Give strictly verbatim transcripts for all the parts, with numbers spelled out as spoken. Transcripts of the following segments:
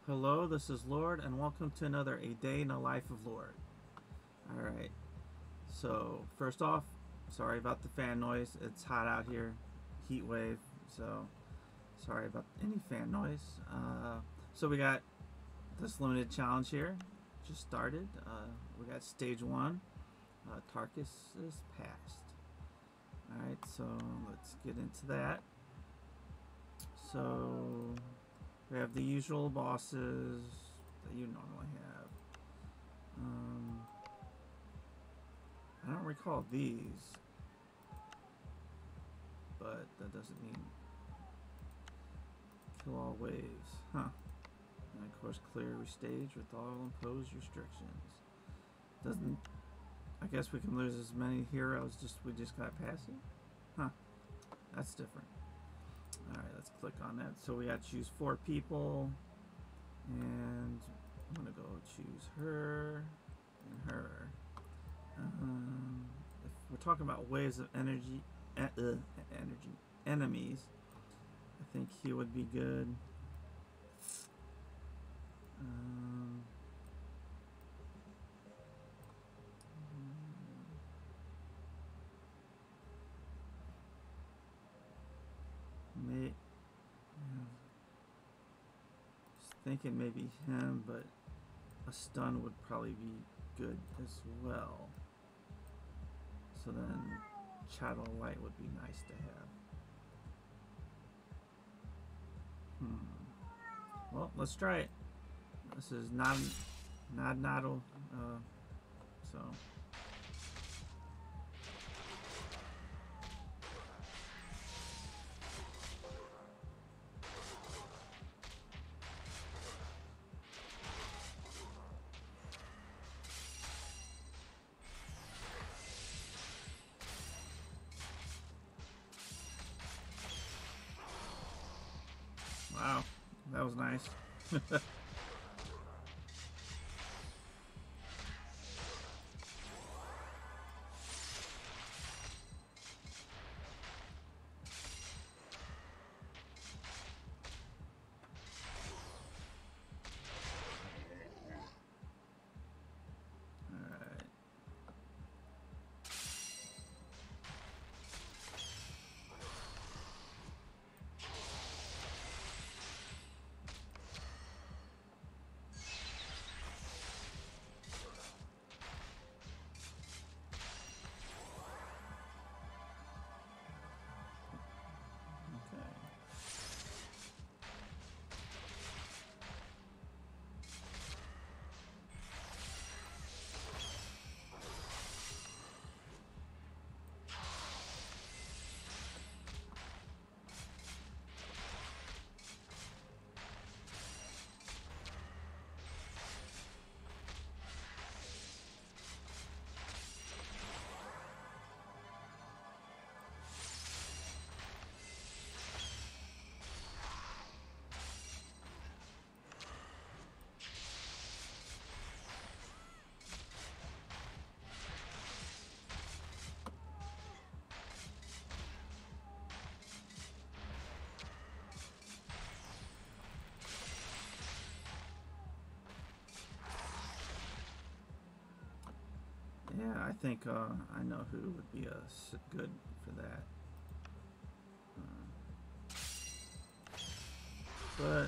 Hello, this is Lord, and welcome to another A Day in the Life of Lord. Alright, so first off, sorry about the fan noise. It's hot out here, heat wave, so sorry about any fan noise. Uh, so we got this limited challenge here, just started. Uh, we got stage one, uh, Tarkus is passed. Alright, so let's get into that. So we have the usual bosses that you normally have. Um, I don't recall these, but that doesn't mean kill all waves, huh? And of course, clear every stage with all imposed restrictions. Doesn't. I guess we can lose as many heroes just we just got past it, huh? That's different. All right, let's click on that. So we got to choose four people, and I'm gonna go choose her and her. Um, if we're talking about waves of energy, uh, energy enemies, I think he would be good. Um, may, yeah, just thinking maybe him, but a stun would probably be good as well. So then Shadow Light would be nice to have. Hmm. Well, let's try it. This is not not Naddle, uh, so. Wow, that was nice. Yeah, I think uh, I know who would be uh, good for that. Uh, but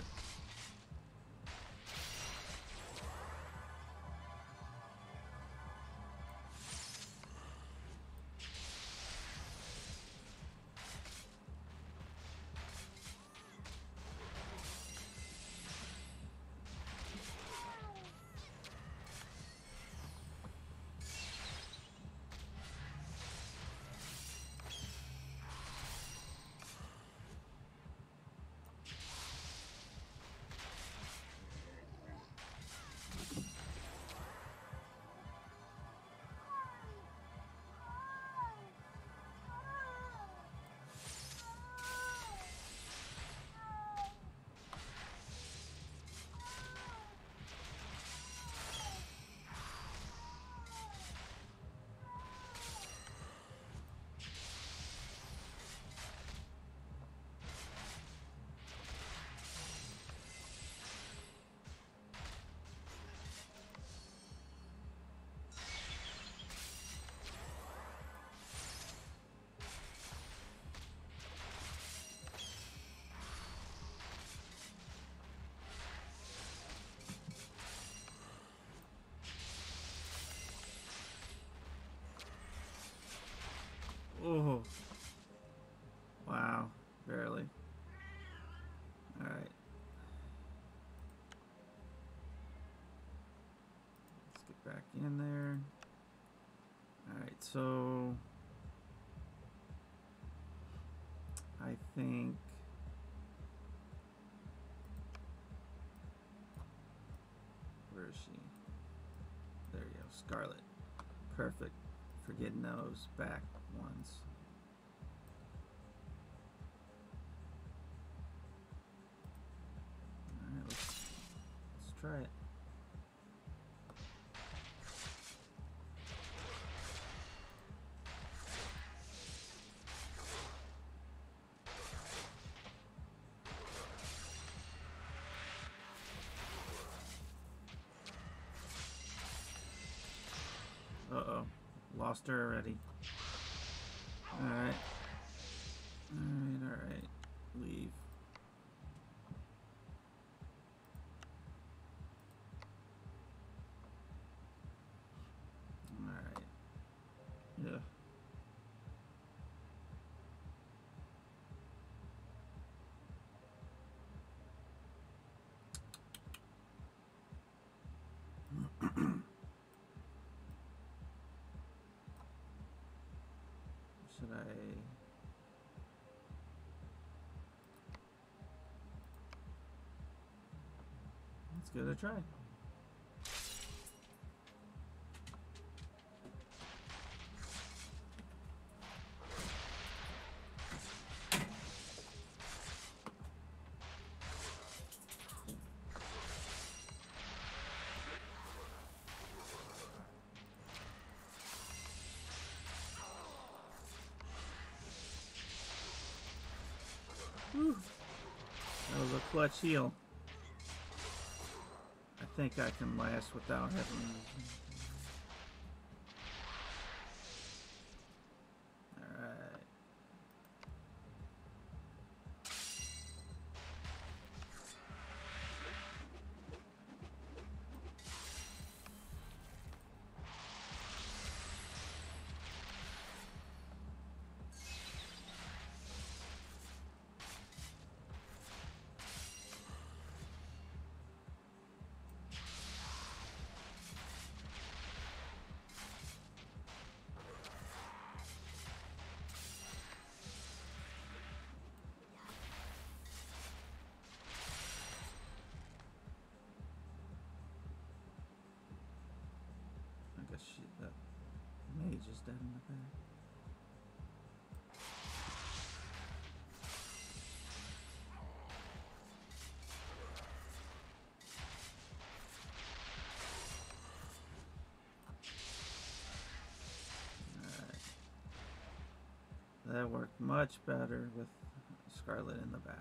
in there. Alright, so I think where is she? There you go, Scarlet. Perfect for getting those back ones. Alright, let's, let's try it. Uh-oh. Lost her already. Alright. Alright, alright. Leave. Alright. Yeah. Should I... Let's give it a try. Whew. That was a clutch heal. I think I can last without having... Alright. I guess she, that mage is dead in the back. Alright. That worked much better with Scarlet in the back.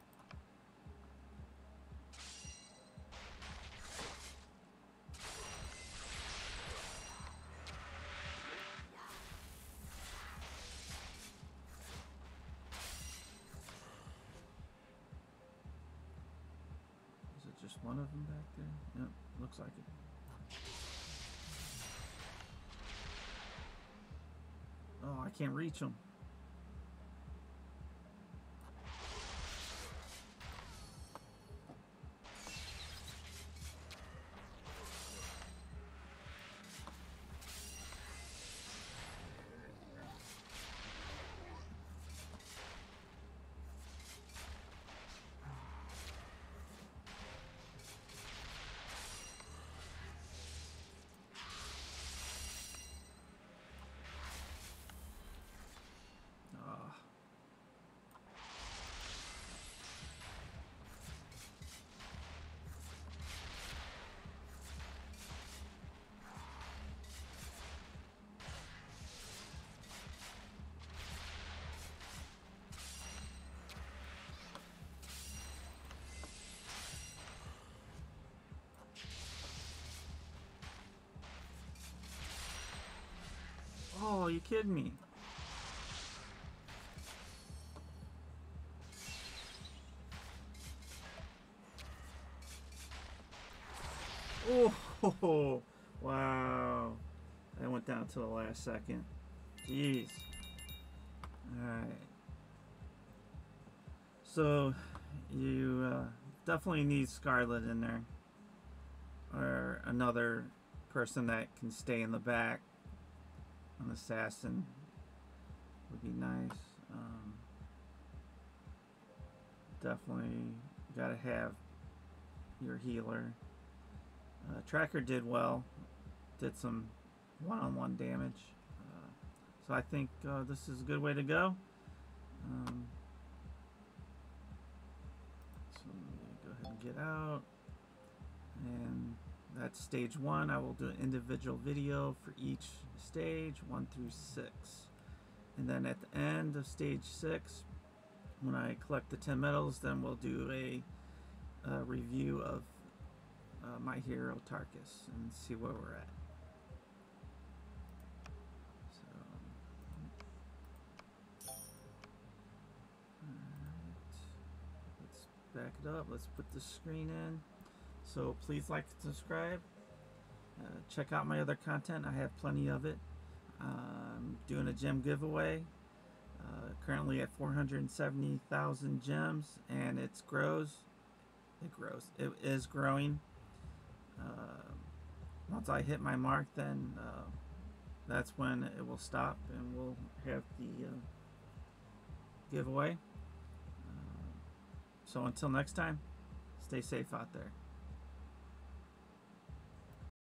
Just one of them back there? Yep, looks like it. Oh, I can't reach them. Oh, you kidding me? Oh, wow. That went down to the last second. Jeez. Alright. So, you uh, definitely need Scarlet in there. Or another person that can stay in the back, an assassin, would be nice. Um, definitely got to have your healer. Uh, Tracker did well, did some one-on-one damage. Uh, so I think uh, this is a good way to go. Um, so let me go ahead and get out. And that's stage one. I will do an individual video for each stage, one through six. And then at the end of stage six, when I collect the ten medals, then we'll do a, a review of uh, my hero Tarkus and see where we're at. So, alright, let's back it up. Let's put the screen in. So please like and subscribe. Uh, check out my other content. I have plenty of it. I'm doing a gem giveaway. Uh, currently at four hundred seventy thousand gems, and it grows. It grows. It is growing. Uh, once I hit my mark, then uh, that's when it will stop, and we'll have the uh, giveaway. Uh, so until next time, stay safe out there.